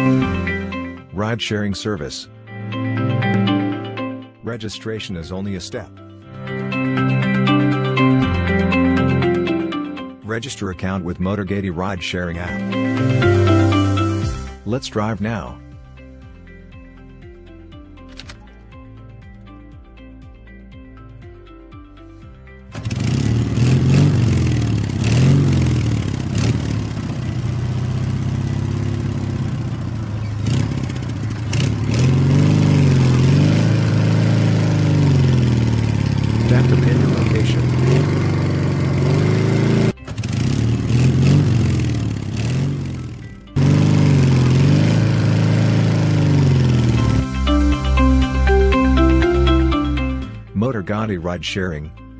Ride-sharing service. Registration is only a step. Register account with Gadi ride-sharing app. Let's drive now. Tap to pin your location. Gadi ride sharing.